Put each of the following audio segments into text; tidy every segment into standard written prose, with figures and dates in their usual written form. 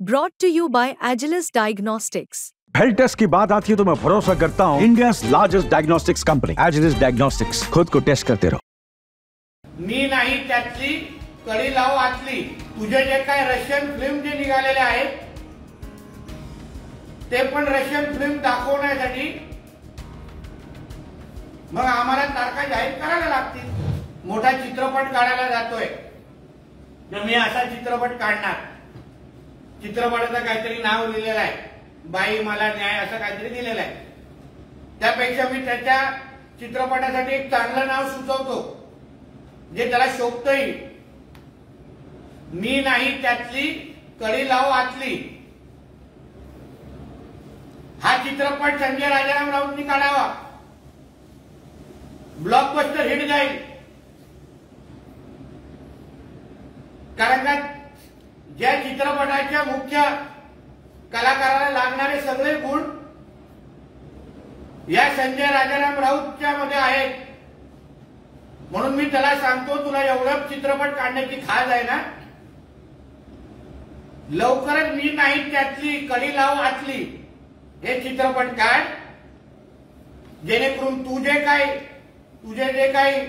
Brought to you by Agilus Diagnostics. Health test की बात आती है तो मैं भरोसा करता हूँ India largest diagnostics company Agilus Diagnostics. खुद को टेस्ट करते रहो। मी नाही त्यातली कडी लाव आतली तुझे जे काय रशियन फिल्म जे निघालेले आहेत ते पण रशियन फिल्म दाखवण्यासाठी मग आम्हाला तारखा जाहीर करायला लागतील। मोठा चित्रपट काढायला जातोय तर मी असा चित्रपट काढणार, चित्रपटाचं काहीतरी नाव लिहिलेलं आहे, बाई मला न्याय असं काहीतरी दिलेलं आहे। त्यापेक्षा मी त्याच्या चित्रपटासाठी एक चांगलं नाव सुचवतो जे त्याला शोभतं येईल। मी नाही त्यातली कडी लाव आतली हा चित्रपट संजय राजाराम राऊतनी काढावा, ब्लॉकबस्टर हिट जाईल। कारण का ज्या चित्रपटाच्या मुख्य कलाकाराला लागणारे सगळे गुण या संजय राजाराम राऊतच्या मध्ये आहेत। म्हणून मी त्याला सांगतो, तुला एवढं चित्रपट काढण्याची खाज आहे ना, लवकरच मी नाही त्यातली कडी लाव आतली हे चित्रपट काढ, जेणेकरून तुझे जे काही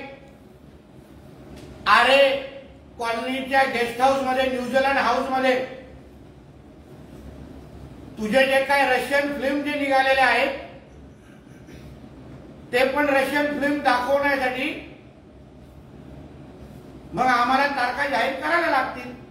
आरे कॉलनीच्या गेस्ट हाऊस मध्ये, न्यूझीलंड हाऊस मध्ये तुझे जे काही रशियन फिल्म जे निघालेले आहेत ते पण रशियन फिल्म दाखवण्यासाठी मग आम्हाला तारखा जाहीर करायला लागतील।